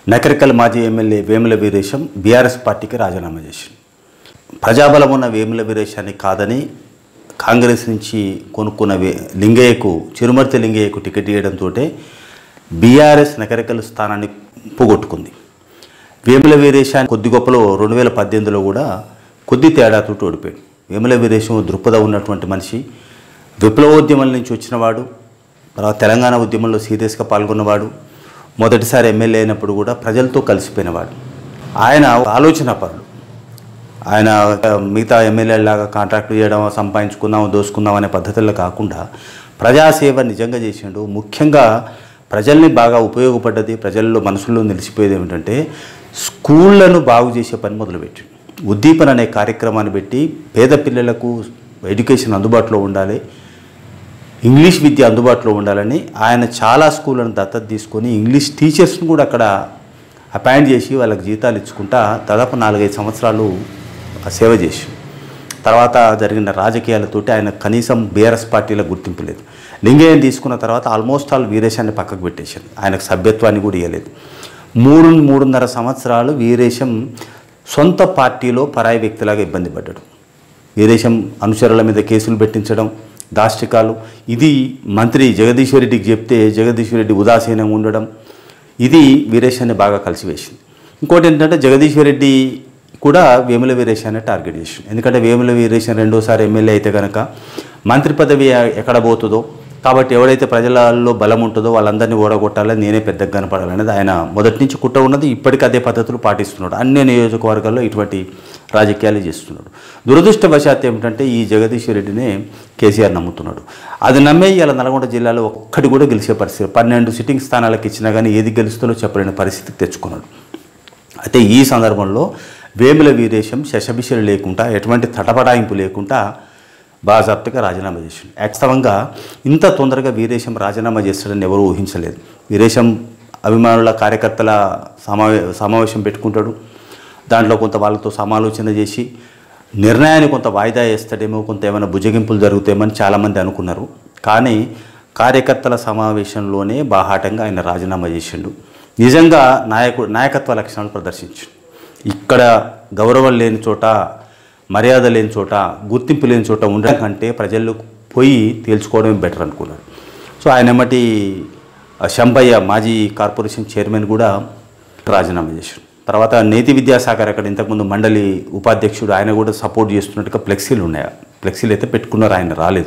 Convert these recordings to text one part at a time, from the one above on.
నకరికల్ మాజీ MLA Vemula Veeresham BRS పార్టీకి రాజీనామా చేసింది. ప్రజాబలం ఉన్న వేముల వీరేశాన్ని కాదని కాంగ్రెస్ నుంచి కొనుక్కున్న లింగయ్యకు చిరుమర్తి లింగయ్యకు టికెట్ ఇవ్వడంతో బీఆర్ఎస్ నకరికల్ స్థానాన్ని పోగొట్టుకుంది. వేముల వీరేశాన్ని కొద్ది గొప్పలో 2018లో కూడా కొద్ది తేడాతో ఓడిపోయాడు. వేముల వీరేశం దృక్పథం ఉన్నటువంటి మనిషి, విప్లవోద్యమం నుంచి వచ్చినవాడు, తర్వాత తెలంగాణ ఉద్యమంలో సీరియస్గా పాల్గొన్నవాడు, మొదటిసారి ఎమ్మెల్యే అయినప్పుడు కూడా ప్రజలతో కలిసిపోయినవాడు. ఆయన ఆలోచనాపరుడు. ఆయన మిగతా ఎమ్మెల్యేలాగా కాంట్రాక్టులు చేయడం, సంపాదించుకుందాం, దోసుకుందాం అనే పద్ధతుల్లో కాకుండా ప్రజాసేవ నిజంగా చేసిండు. ముఖ్యంగా ప్రజల్ని బాగా ఉపయోగపడ్డది, ప్రజల్లో మనసుల్లో నిలిచిపోయేది ఏమిటంటే స్కూళ్లను బాగు చేసే పని మొదలుపెట్టిండు. ఉద్దీపన అనే కార్యక్రమాన్ని పెట్టి పేద పిల్లలకు ఎడ్యుకేషన్ అందుబాటులో ఉండాలి, ఇంగ్లీష్ విద్య అందుబాటులో ఉండాలని ఆయన చాలా స్కూళ్ళను దత్తత తీసుకొని ఇంగ్లీష్ టీచర్స్ని కూడా అక్కడ అపాయింట్ చేసి వాళ్ళకి జీతాలు ఇచ్చుకుంటా దాదాపు 4-5 సంవత్సరాలు సేవ చేసి తర్వాత జరిగిన రాజకీయాలతోటి ఆయన కనీసం బీఆర్ఎస్ పార్టీలో గుర్తింపు లేదు. లింగయ్యని తీసుకున్న తర్వాత ఆల్మోస్ట్ ఆల్ వీరేశాన్ని పక్కకు పెట్టేశారు. ఆయనకు సభ్యత్వాన్ని కూడా ఇవ్వలేదు. 3-3.5 సంవత్సరాలు వీరేశం సొంత పార్టీలో పరాయి వ్యక్తిలాగా ఇబ్బంది పడ్డాడు. వీరేశం అనుచరుల మీద కేసులు పెట్టించడం, దాష్టికాలు, ఇది మంత్రి జగదీశ్వర్ రెడ్డికి చెప్తే జగదీశ్వర్ రెడ్డి ఉదాసీనంగా ఉండడం, ఇది వీరేశాన్ని బాగా కలిసివేసింది. ఇంకోటి ఏంటంటే జగదీశ్వర్ రెడ్డి కూడా వేముల వీరేశాన్ని టార్గెట్ చేసింది. ఎందుకంటే వేముల వీరేశం రెండోసారి ఎమ్మెల్యే అయితే కనుక మంత్రి పదవి ఎక్కడ పోతుందో, కాబట్టి ఎవడైతే ప్రజలలో బలం ఉంటుందో వాళ్ళందరినీ ఓడగొట్టాలని నేనే పెద్దగా కనపడాలనేది ఆయన మొదటి నుంచి కుట్ర ఉన్నది. ఇప్పటికీ అదే పద్ధతులు పాటిస్తున్నాడు. అన్ని నియోజకవర్గాల్లో ఇటువంటి రాజకీయాలు చేస్తున్నాడు. దురదృష్టవశాత్తు ఏమిటంటే ఈ జగదీశ్వర్ రెడ్డినే కేసీఆర్ నమ్ముతున్నాడు. అది నమ్మే ఇలా నల్గొండ జిల్లాలో ఒక్కటి కూడా గెలిచే పరిస్థితి, 12 సిట్టింగ్ స్థానాలకు ఇచ్చినా కానీ ఏది గెలుస్తుందో చెప్పలేని పరిస్థితికి తెచ్చుకున్నాడు. అయితే ఈ సందర్భంలో వేముల వీరేశం శశబిషలు లేకుండా, ఎటువంటి తటపడాయింపు లేకుండా బాజాప్తగా రాజీనామా చేసిండు. వాస్తవంగా ఇంత తొందరగా వీరేశం రాజీనామా చేస్తాడని ఎవరూ ఊహించలేదు. వీరేశం అభిమానుల కార్యకర్తల సమావేశం పెట్టుకుంటాడు. దాంట్లో కొంత వాళ్ళతో సమాలోచన చేసి నిర్ణయాన్ని కొంత వాయిదా వేస్తాడేమో, కొంత ఏమైనా బుజ్జగింపులు జరుగుతాయేమని చాలామంది అనుకున్నారు. కానీ కార్యకర్తల సమావేశంలోనే బాహాటంగా ఆయన రాజీనామా చేసిండు. నిజంగా నాయకత్వ లక్షణాలు ప్రదర్శించిండు. ఇక్కడ గౌరవం లేని చోట, మర్యాద లేని చోట, గుర్తింపు లేని చోట ఉండడం కంటే ప్రజల్లో పోయి తేల్చుకోవడమే బెటర్ అనుకున్నాడు. సో ఆయన ఎమ్మటి శంభయ్య మాజీ కార్పొరేషన్ చైర్మన్ కూడా రాజీనామా చేశాడు. తర్వాత నేతి విద్యాసాగర్ అక్కడ ఇంతకుముందు మండలి ఉపాధ్యక్షుడు, ఆయన కూడా సపోర్ట్ చేస్తున్నట్టుగా ఫ్లెక్సీలు ఉన్నాయి. ఫ్లెక్సీలు అయితే పెట్టుకున్నారు, ఆయన రాలేదు.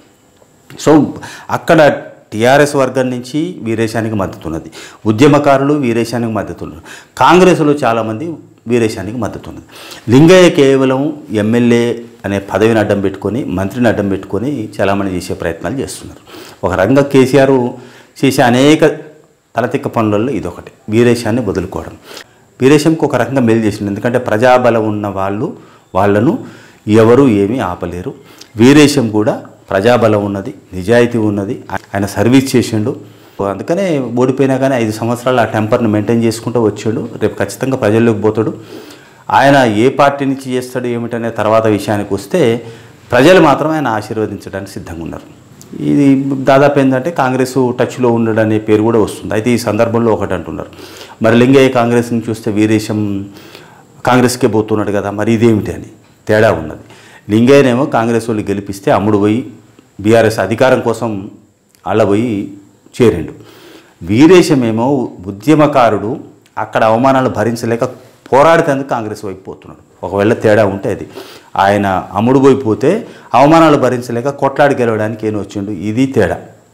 సో అక్కడ టీఆర్ఎస్ వర్గం నుంచి వీరేశానికి మద్దతు ఉన్నది, ఉద్యమకారులు వీరేశానికి మద్దతు ఉన్నారు, కాంగ్రెస్లో చాలామంది వీరేశానికి మద్దతు ఉన్నది. లింగయ్య కేవలం ఎమ్మెల్యే అనే పదవిని అడ్డం పెట్టుకొని, మంత్రిని అడ్డం పెట్టుకొని చాలామంది చేసే ప్రయత్నాలు చేస్తున్నారు. ఒక రకంగా కేసీఆర్ చేసే అనేక తలతిక్క పనులలో ఇదొకటి, వీరేశాన్ని వదులుకోవడం. వీరేశంకి ఒక రకంగా మేలు చేసింది, ఎందుకంటే ప్రజాబలం ఉన్న వాళ్ళను ఎవరు ఏమీ ఆపలేరు. వీరేశం కూడా ప్రజాబలం ఉన్నది, నిజాయితీ ఉన్నది, ఆయన సర్వీస్ చేసిండు. అందుకనే ఓడిపోయినా కానీ 5 సంవత్సరాలు ఆ టెంపర్ని మెయింటైన్ చేసుకుంటూ వచ్చాడు. రేపు ఖచ్చితంగా ప్రజల్లోకి పోతాడు. ఆయన ఏ పార్టీ నుంచి చేస్తాడు ఏమిటనే తర్వాత విషయానికి వస్తే ప్రజలు మాత్రం ఆయన ఆశీర్వదించడానికి సిద్ధంగా ఉన్నారు. ఇది దాదాపు ఏంటంటే కాంగ్రెస్ టచ్లో ఉండడం అనే పేరు కూడా వస్తుంది. అయితే ఈ సందర్భంలో ఒకటి అంటున్నారు, మరి లింగయ్య కాంగ్రెస్ నుంచి వస్తే వీరేశం కాంగ్రెస్కే పోతున్నాడు కదా, మరి ఇదేమిటి అని తేడా ఉన్నది. లింగయ్యనేమో కాంగ్రెస్ వాళ్ళు గెలిపిస్తే అమ్ముడు పోయి బీఆర్ఎస్ అధికారం కోసం అలా పోయి చేరిండు. వీరేశమేమో ఉద్యమకారుడు, అక్కడ అవమానాలు భరించలేక పోరాడితేందుకు కాంగ్రెస్ వైపు పోతున్నాడు. ఒకవేళ తేడా ఉంటే అది, ఆయన అమ్ముడు పోయిపోతే అవమానాలు భరించలేక కొట్లాడి గెలవడానికి ఏం వచ్చిండు, ఇది తేడా.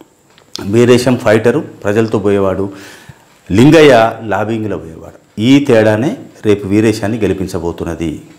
వీరేశం ఫైటరు, ప్రజలతో పోయేవాడు, లింగయ్య లాబింగ్లో పోయేవాడు. ఈ తేడానే రేపు వీరేశాన్ని గెలిపించబోతున్నది.